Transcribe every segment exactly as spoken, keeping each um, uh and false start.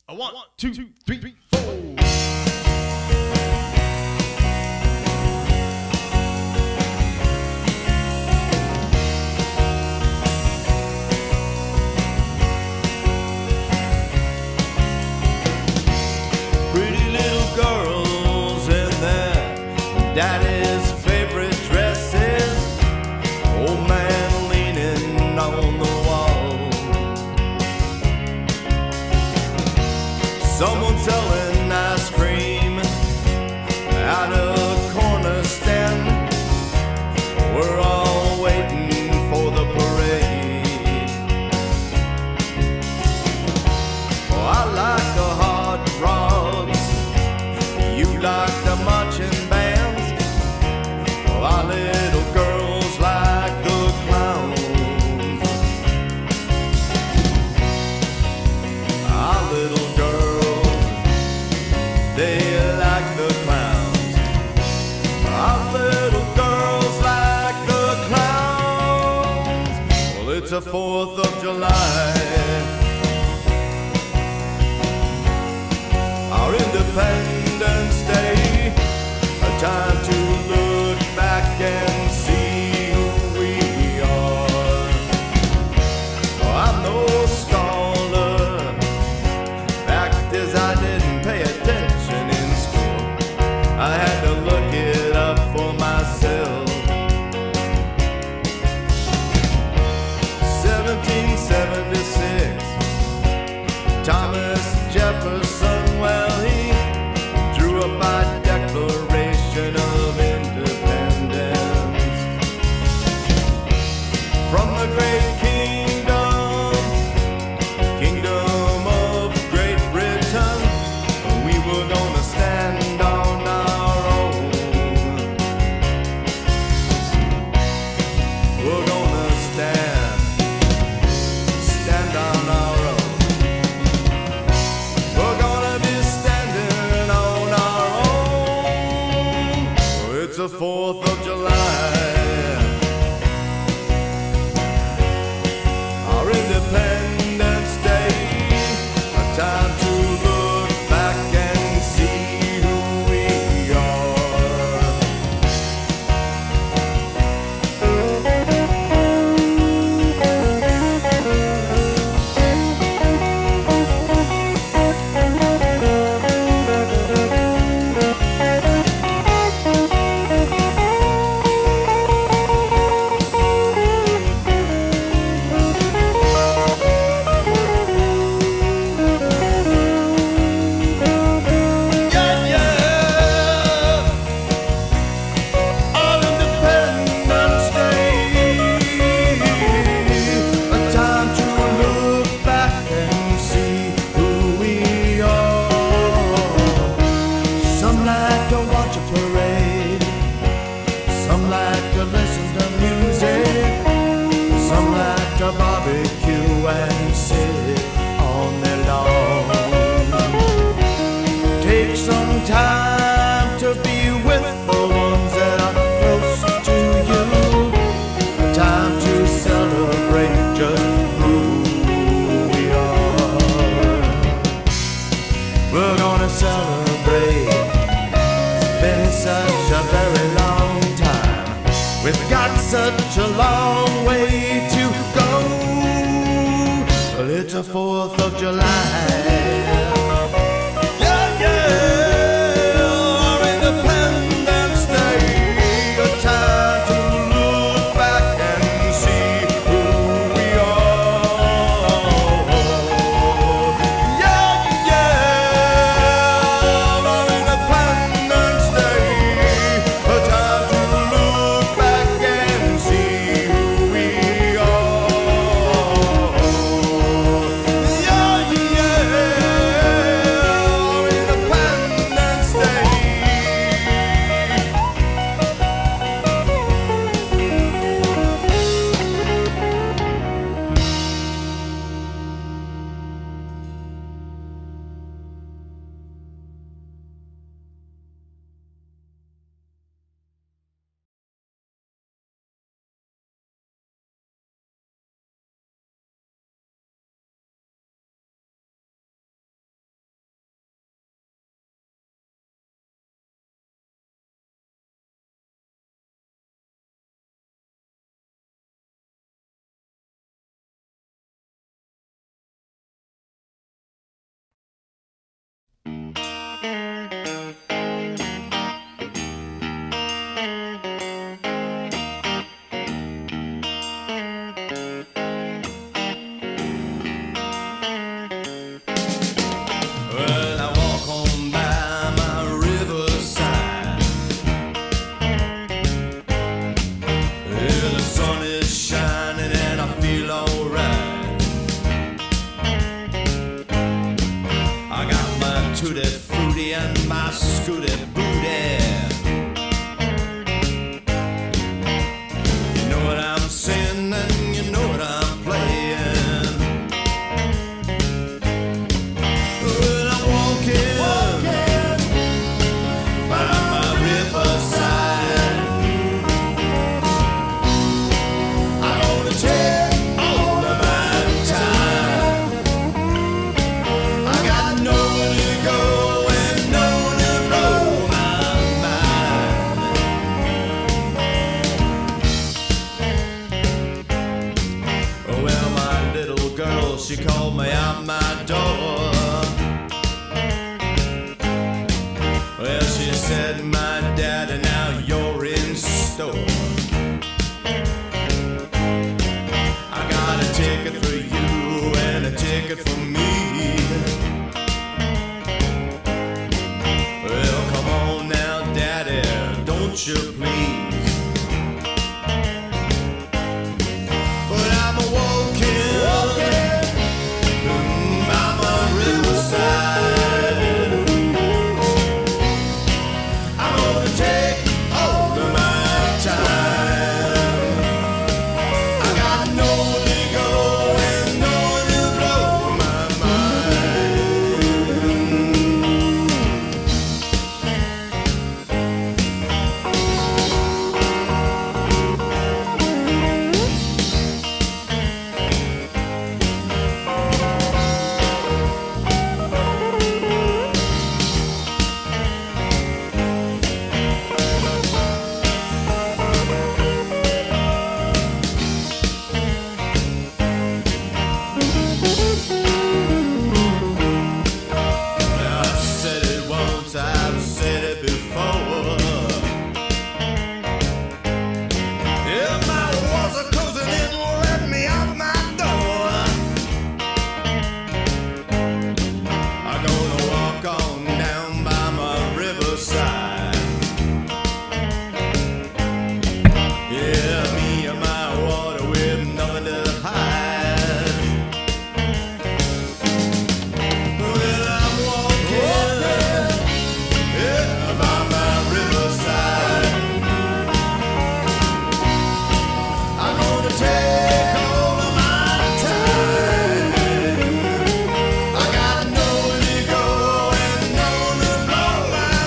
A one, two, three, four. Pretty little girls in their daddy's favorite dresses. Old man leaning on the wall. Someone selling ice cream at a corner stand. We're all waiting for the parade. Oh, I like the hard rocks, you like the marching bands. Oh, our little girls like the clowns. Our little girls, they like the clowns. Our little girls like the clowns. Well, it's a fourth of July, our Independence Day, a time to look back and see who we are. Oh, I'm no scholar, fact is I didn't pay attention in school. I had to look it up for myself. seventeen seventy-six, Thomas Jefferson, well, he drew up our Declaration of Independence. From the great kingdom, kingdom of Great Britain, we were gonna stand on our own. We're gonna stand, stand on our own. We're gonna be standing on our own. It's the fourth of July, our Independence Day, a time to look back and see who we are. Yeah, yeah, our Independence Day, a time to look back and see who we are. Some like to watch a parade, some like to listen to music, some like to barbecue and sit on their lawn. Take some time to be with the ones that are close to you. Time to celebrate just who we are. We're gonna celebrate. It's been such a very long time. We've got such a long way to go. Well, it's a fourth of July. Yeah, yeah, our Independence Day, a time to look back and see who we are. Yeah, yeah, our Independence Day, a time to look back and see who we are. Yeah, yeah. out my door. Well, she said, my daddy, now you're in store. I got a ticket for you and a ticket for me. Well, come on now, daddy, don't you please. But I'm a walking, walking by my riverside. I'm gonna take all of my time. I got nowhere to go and nowhere to blow my I've said it once, I've said it before. If my walls are closing in, let me out my door. I'm gonna walk on down by my riverside. Yeah, me and my water with nothing to hide. Well, I'm walking, yeah, by my riverside. I'm gonna take all of my time. I got nowhere to go and nowhere to blow my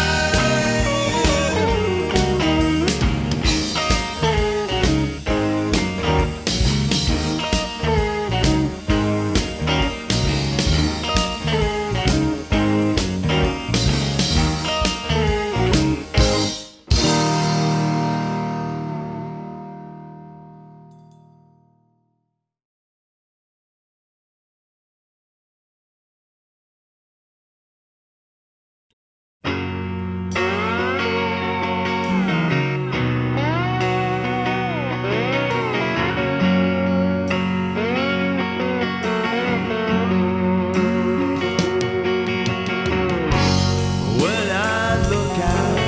When I look out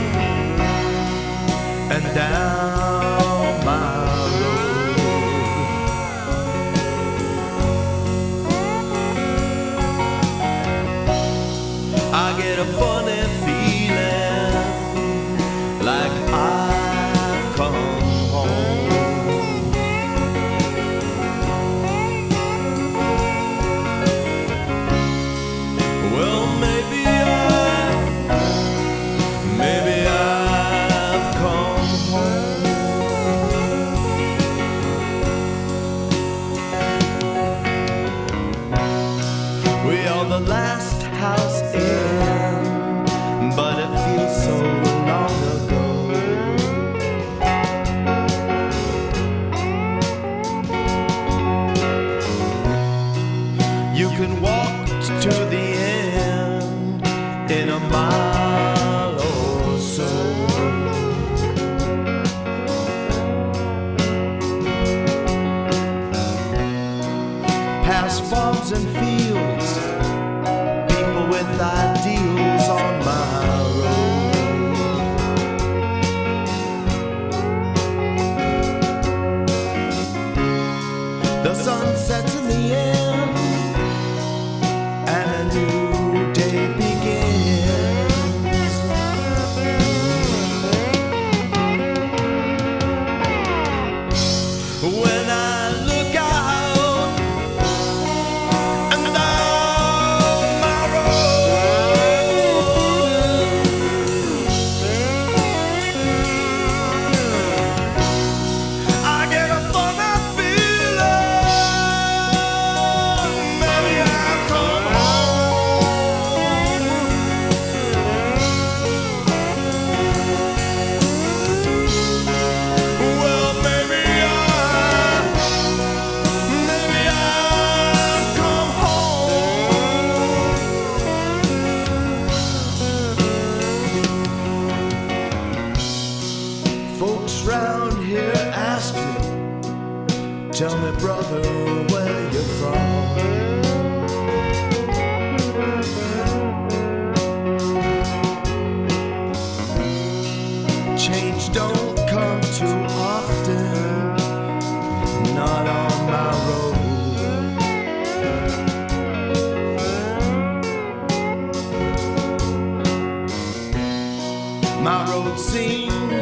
and down my road, I get a funny feeling like I've come home. Well, maybe I Maybe I've come home. We are the last house in, but it feels so long ago. You can walk to the end in a mile or so. Past farms and fields, people with ideals on my road. The sun sets in the end and a new day begins. When I look out and would seem